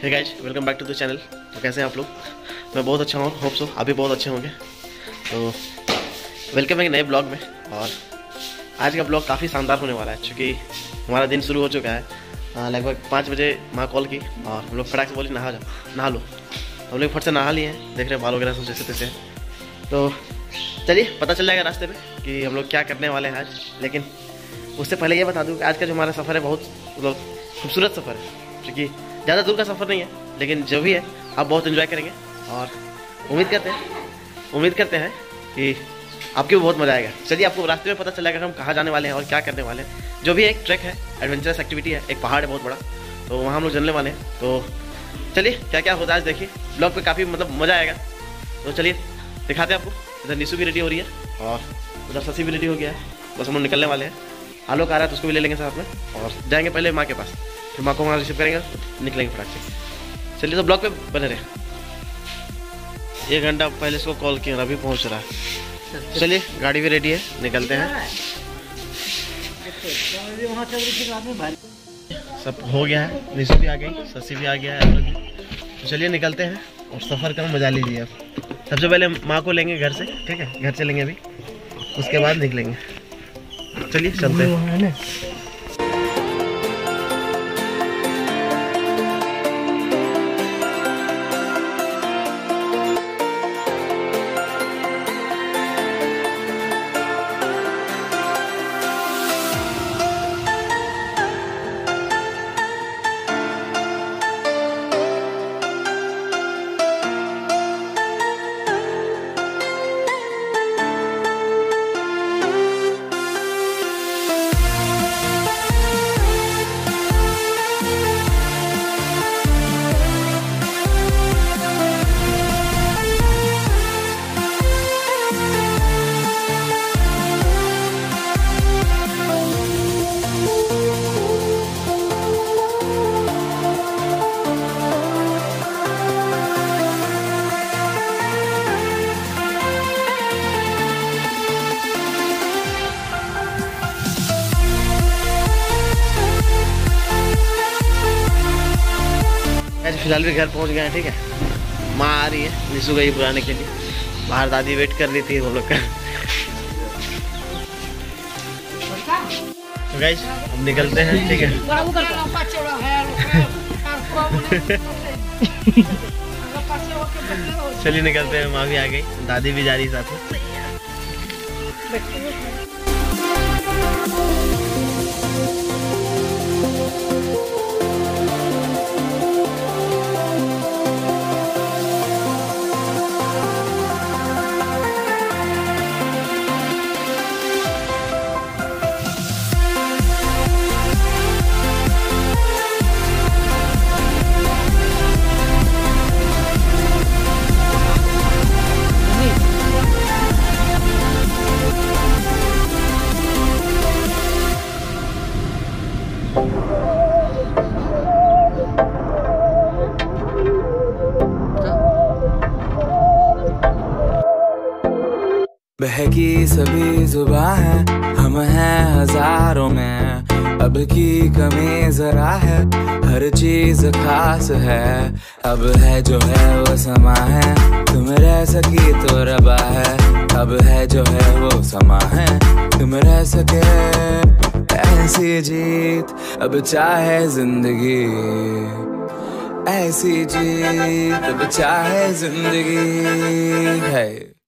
Hey guys, welcome back to the channel. तो कैसे हैं आप लोग? मैं बहुत अच्छा हूँ, होप सो आप भी बहुत अच्छे होंगे। तो वेलकम है एक नए ब्लॉग में। और आज का ब्लॉग काफ़ी शानदार होने वाला है, क्योंकि हमारा दिन शुरू हो चुका है। लगभग 5 बजे माँ कॉल की और हम लोग फटाक से बोले नहा लो। हम लोग फट से नहा लिए हैं, देख रहे हैं बाल वगैरह सब जैसे तैसे हैं। तो चलिए पता चल जाएगा रास्ते में कि हम लोग क्या करने वाले हैं आज। लेकिन उससे पहले ये बता दूँ कि आज का जो हमारा सफ़र है बहुत मतलब खूबसूरत सफ़र है, क्योंकि ज़्यादा दूर का सफ़र नहीं है, लेकिन जो भी है आप बहुत एंजॉय करेंगे। और उम्मीद करते हैं कि आपको भी बहुत मज़ा आएगा। चलिए आपको रास्ते में पता चल जाएगा हम कहाँ जाने वाले हैं और क्या करने वाले हैं। जो भी एक ट्रैक है, एडवेंचरस एक्टिविटी है, एक पहाड़ है बहुत बड़ा, तो वहाँ हम लोग चलने वाले हैं। तो चलिए क्या क्या होता है आज देखिए, ब्लॉग पे काफ़ी मतलब मज़ा आएगा। तो चलिए दिखाते हैं आपको। इधर निशु भी रेडी हो रही है और उधर शशि भी रेडी हो गया है, बस हम लोग निकलने वाले हैं। आलोक आ रहा है तो उसको भी ले लेंगे साथ में और जाएंगे पहले माँ के पास, फिर माँ को वहाँ रिसीव करेंगे, निकलेंगे फटाक से। चलिए तो ब्लॉग पे बने रहे। 1 घंटा पहले इसको कॉल किया, अभी पहुँच रहा है। चलिए गाड़ी भी रेडी है, निकलते हैं। सब हो गया है, निशु भी आ गई, शशि भी आ गया है, आलोक भी। तो चलिए निकलते हैं और सफ़र का मजा लीजिए। आप सबसे पहले माँ को लेंगे घर से, ठीक है, घर चलेंगे अभी, उसके बाद निकलेंगे। चलिए चलते हैं। फिलहाल भी घर पहुंच गए हैं, ठीक है। माँ आ रही है, निशु गई बुलाने के लिए, बाहर दादी वेट कर रही थी हम लोग का। तो गाइस हम निकलते हैं, ठीक है। चलिए निकलते हैं। माँ भी आ गई, दादी भी जा रही साथ में। बहकी सभी जुबां है, हम हैं हजारों में, अब की कमी जरा है, हर चीज खास है। अब है जो है वो समा है, तुम रह सकी तो रबा है। अब है जो है वो समा है, तुम रह सके ऐसी जीत। अब चाहे जिंदगी ऐसी जीत, अब चाहे जिंदगी है।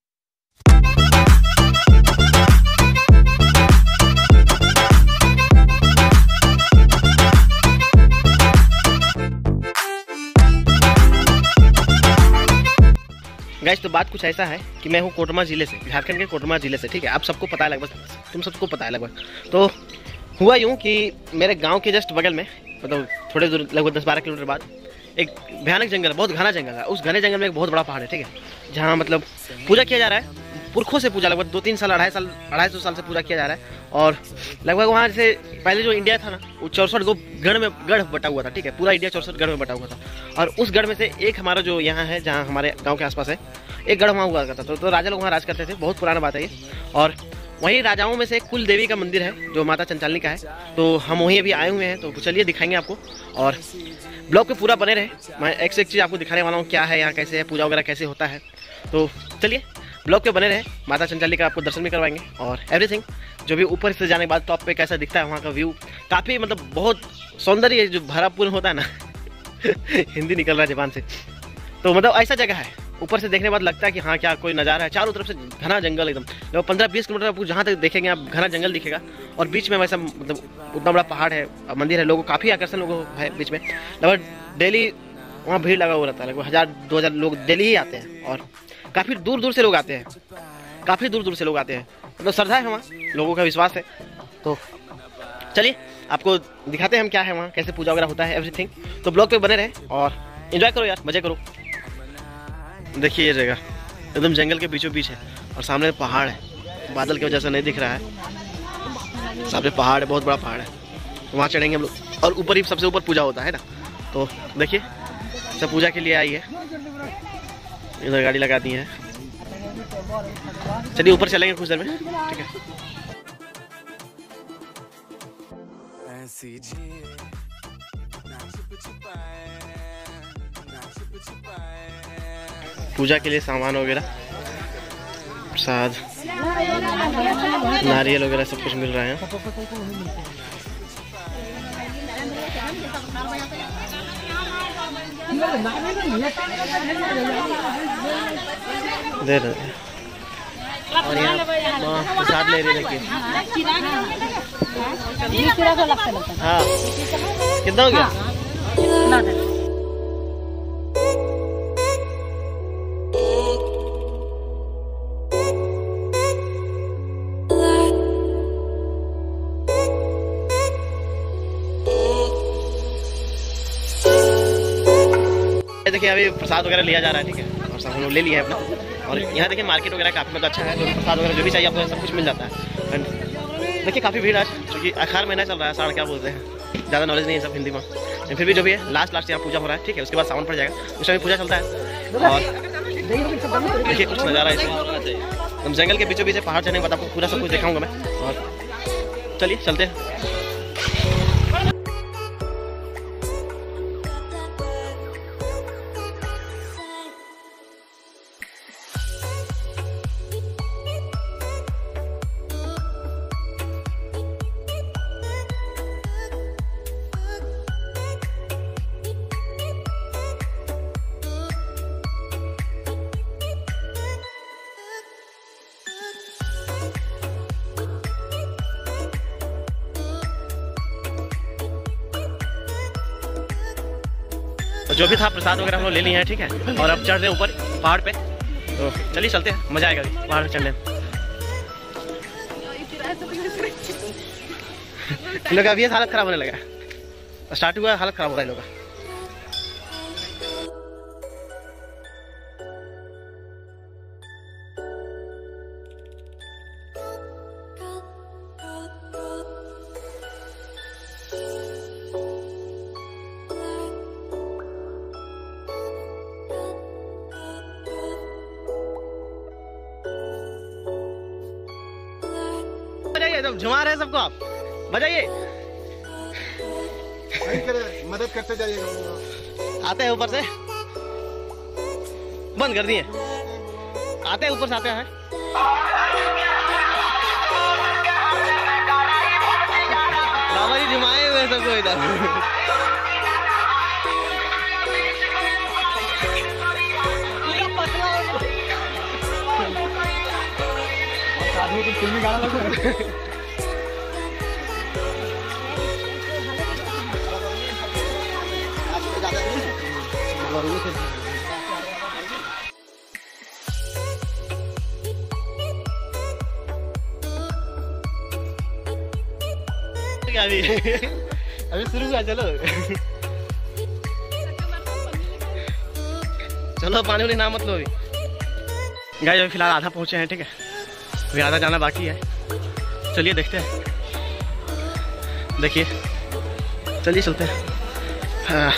गाइस तो बात कुछ ऐसा है कि मैं हूँ कोटमा ज़िले से, झारखंड के कोटमा ज़िले से, ठीक है। आप सबको पता है लगभग, तुम सबको पता है लगभग। तो हुआ यूँ कि मेरे गांव के जस्ट बगल में, मतलब थोड़े दूर लगभग 10-12 किलोमीटर बाद एक भयानक जंगल, बहुत घना जंगल है। उस घने जंगल में एक बहुत बड़ा पहाड़ है, ठीक है, जहाँ मतलब पूजा किया जा रहा है, पुरखों से पूजा, लगभग 2-3 साल 250 साल से पूजा किया जा रहा है। और लगभग वहाँ जैसे पहले जो इंडिया था ना, वो 64 गढ़ बटा हुआ था, ठीक है। पूरा इंडिया 64 गढ़ में बटा हुआ था। और उस गढ़ में से एक हमारा जो यहाँ है, जहाँ हमारे गाँव के आसपास है, एक गढ़ वहाँ हुआ करता था। तो राजा लोग वहाँ राज करते थे, बहुत पुराना बात है ये। और वहीं राजाओं में से एक कुल देवी का मंदिर है जो माता चंचलनी का है, तो हम वहीं अभी आए हुए हैं, तो चलिए दिखाएंगे आपको। और ब्लॉग पे पूरा बने रहे, मैं एक से एक चीज़ आपको दिखाने वाला हूँ, क्या है यहाँ, कैसे है, पूजा वगैरह कैसे होता है। तो चलिए ब्लॉग पे बने रहे, माता चंचलनी का आपको दर्शन भी करवाएंगे और एवरीथिंग। जो भी ऊपर से जाने के बाद टॉप पे कैसा दिखता है वहाँ का व्यू, काफ़ी मतलब बहुत सौंदर्य जो भरापूर्ण होता है ना हिंदी निकल रहा है ज़बान से, तो मतलब ऐसा जगह है, ऊपर से देखने के बाद लगता है कि हाँ क्या कोई नज़ारा है। चारों तरफ से घना जंगल एकदम, जब 15-20 किलोमीटर आपको जहाँ तक देखेंगे आप घना जंगल दिखेगा, और बीच में वैसा मतलब उतना बड़ा पहाड़ है, मंदिर है, लोगों काफ़ी आकर्षण लोगों है बीच में। लगभग डेली वहाँ भीड़ लगा हुआ रहता है, लगभग 1000-2000 लोग डेली ही आते हैं, और काफ़ी दूर दूर से लोग आते हैं, काफ़ी दूर दूर से लोग आते हैं, मतलब श्रद्धा है वहाँ, लोगों का विश्वास है। तो चलिए आपको दिखाते हैं हम क्या है वहाँ, कैसे पूजा वगैरह होता है, एवरीथिंग। तो ब्लॉग पे बने रहे और एंजॉय करो यार, मजे करो। देखिए ये जगह एकदम जंगल के बीचों बीच है, और सामने पहाड़ है, बादल की वजह से नहीं दिख रहा है, सामने पहाड़ है, बहुत बड़ा पहाड़ है, वहाँ चढ़ेंगे हम लोग, और ऊपर ही सबसे ऊपर पूजा होता है ना। तो देखिए सब पूजा के लिए आई है, इधर गाड़ी लगा दी है, चलिए ऊपर चलेंगे कुछ देर में, ठीक है। पूजा के लिए सामान वगैरह, प्रसाद, नारियल वगैरह सब कुछ मिल रहा है। दे रहे हैं और यहाँ प्रसाद ले रहे देखिए। हाँ कितना हो गया? देखिए अभी प्रसाद वगैरह लिया जा रहा है, ठीक है, और सब हम लोग ले लिया है अपना। और यहाँ देखिए मार्केट वगैरह काफ़ी मतलब अच्छा है, तो प्रसाद वगैरह जो भी चाहिए आपको सब कुछ मिल जाता है। एंड देखिए काफ़ी भीड़ आज, क्योंकि आखिर महीना चल रहा है, साढ़ क्या बोलते हैं, ज़्यादा नॉलेज नहीं है सब हिंदी में, लेकिन फिर भी जो भी है लास्ट यहाँ पूजा हो रहा है, ठीक है। उसके बाद सावन पड़ जाएगा, उस टाइम पूजा चलता है। और देखिए कुछ नज़ारा है एकदम जंगल के बीचों बीच पहाड़ चढ़ने के बाद आपको पूरा सब कुछ दिखाऊंगा मैं। और चलिए चलते हैं। जो भी था प्रसाद वगैरह हम लोग ले लिए हैं, ठीक है, और अब चढ़ रहे हैं ऊपर पहाड़ पे, तो चलिए चलते हैं, मजा आएगा अभी पहाड़ पे चढ़ने में। लोग अभी हालत खराब होने लगा, स्टार्ट हुआ हालत खराब हो रहा है लोग का। बजाइए, झुमा रहे हैं सबको, आप बजाइए, मदद करते जाइएगा। आते हैं ऊपर से, बंद कर दिए, आते हैं ऊपर से, आते हैं। बाबा जी झुमाए हुए सबको इधर। अभी शुरू हुआ, चलो चलो पानी वाली ना मत लो। अभी गाइस अभी फिलहाल आधा पहुंचे हैं, ठीक है, अभी आधा जाना बाकी है, चलिए देखते हैं, देखिए चलिए चलते हैं। हाँ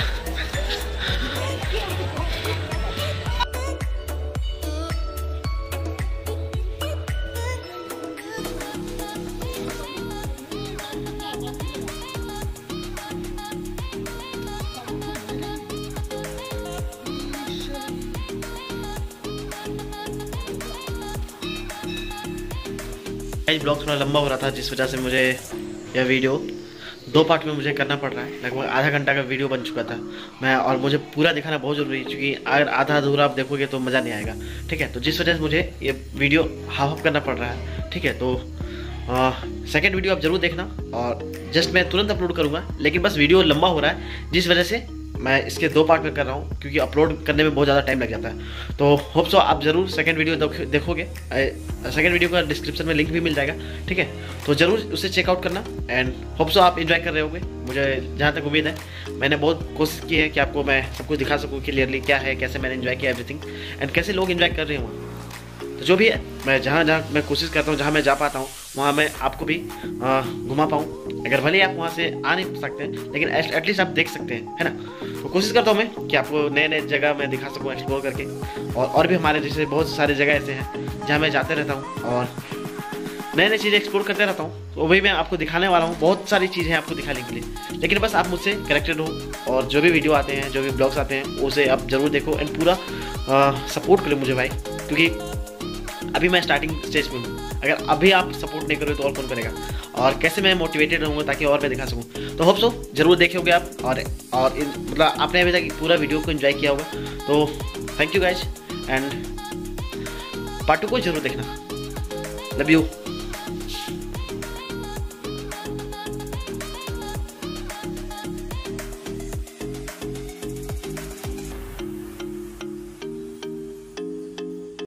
आज ब्लॉग थोड़ा लंबा हो रहा था, जिस वजह से मुझे यह वीडियो 2 पार्ट में मुझे करना पड़ रहा है। लगभग आधा घंटा का वीडियो बन चुका था और मुझे पूरा दिखाना बहुत ज़रूरी है, क्योंकि अगर आधा अधूरा आप देखोगे तो मज़ा नहीं आएगा। ठीक है, तो जिस वजह से मुझे ये वीडियो हाफ करना पड़ रहा है। ठीक है, तो सेकेंड वीडियो आप जरूर देखना, और जस्ट मैं तुरंत अपलोड करूँगा, लेकिन बस वीडियो लंबा हो रहा है जिस वजह से मैं इसके 2 पार्ट में कर रहा हूँ, क्योंकि अपलोड करने में बहुत ज़्यादा टाइम लग जाता है। तो होप सो आप ज़रूर सेकंड वीडियो देखोगे। सेकंड वीडियो का डिस्क्रिप्शन में लिंक भी मिल जाएगा। ठीक है, तो ज़रूर उसे चेकआउट करना, एंड होप सो आप एंजॉय कर रहे होगे। मुझे जहाँ तक उम्मीद है, मैंने बहुत कोशिश की है कि आपको मैं सब कुछ दिखा सकूँ क्लियरली, क्या है, कैसे मैंने एंजॉय किया एवरीथिंग, एंड कैसे लोग एंजॉय कर रहे हों। तो जो भी है, मैं जहाँ मैं कोशिश करता हूँ, जहाँ मैं जा पाता हूँ वहाँ मैं आपको भी घुमा पाऊँ। अगर भले आप वहाँ से आ नहीं सकते हैं, लेकिन एटलीस्ट आप देख सकते हैं, है ना। तो कोशिश करता हूँ मैं कि आपको नए नए जगह मैं दिखा सकूँ एक्सप्लोर करके, और भी हमारे जैसे बहुत सारे जगह ऐसे हैं जहाँ मैं जाते रहता हूँ और नए नई चीज़ें एक्सप्लोर करते रहता हूँ। तो वही मैं आपको दिखाने वाला हूँ, बहुत सारी चीज़ें हैं आपको दिखाने के लिए, लेकिन बस आप मुझसे कनेक्टेड हो, और जो भी वीडियो आते हैं, जो भी ब्लॉग्स आते हैं, उसे आप ज़रूर देखो एंड पूरा सपोर्ट करो मुझे भाई, क्योंकि अभी मैं स्टार्टिंग स्टेज पे हूँ। अगर अभी आप सपोर्ट नहीं करोगे तो और कौन करेगा, और कैसे मैं मोटिवेटेड रहूँगा ताकि और मैं दिखा सकूँ। तो होप सो जरूर देखे आप, और मतलब आपने अभी तक पूरा वीडियो को एंजॉय किया होगा। तो thank you guys, and part 2 को जरूर देखना। Love you.